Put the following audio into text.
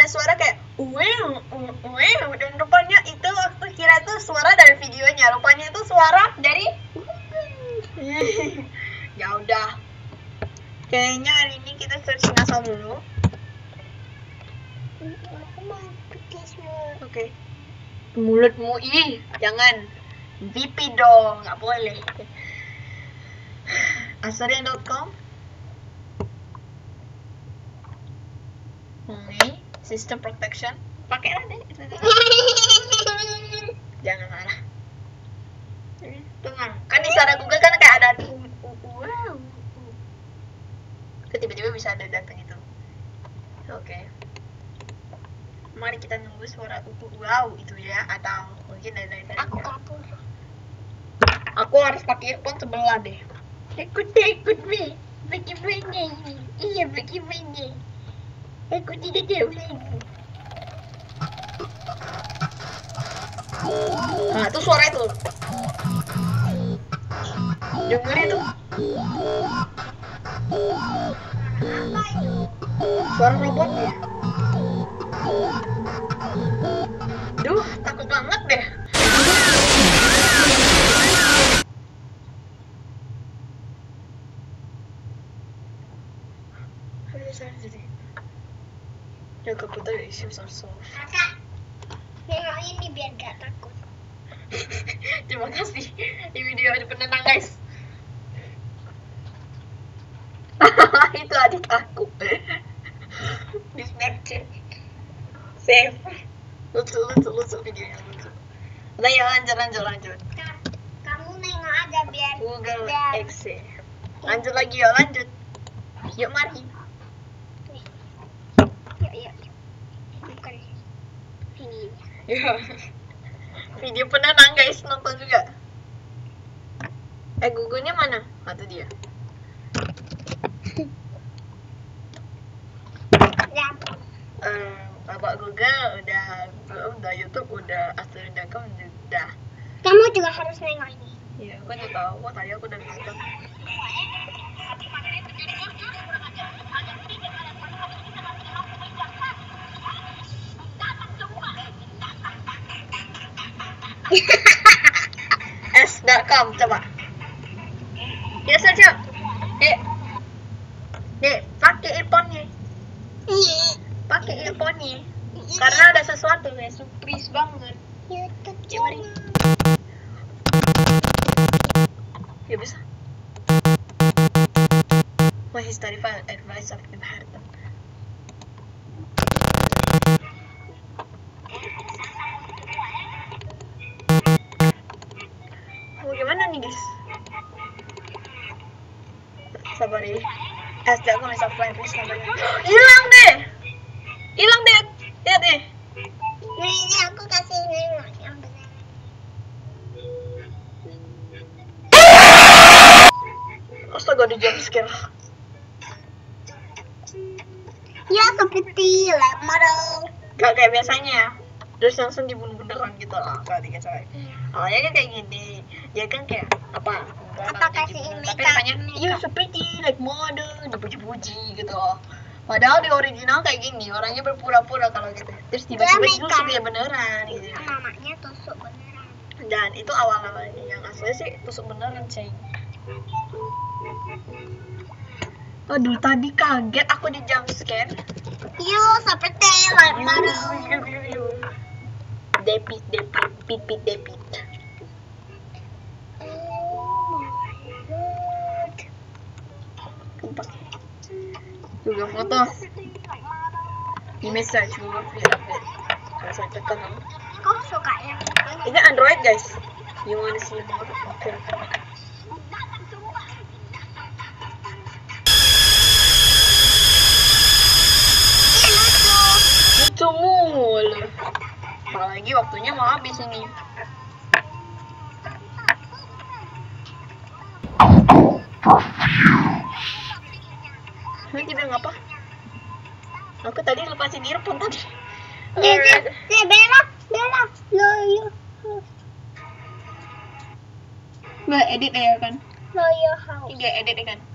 suara kayak wow, dan rupanya itu aku kira itu suara dari videonya, rupanya itu suara dari ya udah, kayaknya hari ini kita searching asal dulu. Aku mau pergi semua. Oke. Mulutmu jangan VP dong, nggak boleh. Asarian.com. System protection. Pakailah deh. Jangan marah. Tenang. Kan di sana Google kan kayak ada wow. Tiba-tiba bisa ada data gitu. Oke. Mari kita nunggu suara wow itu ya, atau mungkin dari Aku kabur. Aku harus pakai earphone sebelah deh. Ikut me. Bagaimana ini? Iya, bagaimana? Aku tidak tahu lagi. Nah, itu suara itu. Dengar itu. Suara robot ya. Duh, takut banget deh. Your computer issues are solved. Kakak, nengok ini biar gak takut. Terima kasih. Di video ada penenang guys. Itu adik aku. Di Snapchat. Save. Lucu videonya lucu. Udah ya, lanjut. Kamu nengok aja biar Google biar Excel. Lanjut lagi ya, lanjut. Yuk mari. Yuk. Bukan ini. Ya. Video penenang guys, nonton juga. Google-nya mana? Itu dia. Ya. Bapak Google udah YouTube udah, Asarian.com udah. Kamu juga harus nengok ini. Iya, aku nggak tahu. Kok tadi aku udah nonton. S.com coba. Ya saja. Dek, pakai earphone-nya. Pakai earphone-nya. Karena ada sesuatu ya, surprise banget. YouTube Ya, mari. Ya bisa. Wah, historical advice of Ibn Hartam. Bagaimana nih guys? Sabar ya. Aku bisa subscribe please, sabar ya. Hilang deh. Lihat deh. Nah ini aku kasih nengok yang benar. Astaga, di jump scare. Ya seperti model. Gak kayak biasanya. Terus langsung dibunuh beneran gitu lah. Kalau tiga cewek. Awalnya kan kayak gini. Dia kan kayak apa? Kasih Tapi namanya iya seperti like model, dipuji-puji gitu. Padahal di original kayak gini, orangnya berpura-pura kalau gitu. Terus tiba-tiba tusuk dia beneran gitu. Mamanya tusuk beneran. Dan itu awal-awalnya, yang asli sih tusuk beneran, ceng. Aduh, tadi kaget aku di jump scare. Yo, seperti model. Depit. Juga foto. Image search Google Free Update. Kalau saya tekan, Kau suka yang ini Android guys. You wanna see more? Okay. Lucu mulu. Apalagi waktunya mau habis ini. Nanti bilang apa? Aku tadi lepasin earphone tadi. belok. Loyo. Nggak edit ya kan? Loyo house. Nggak edit ya kan?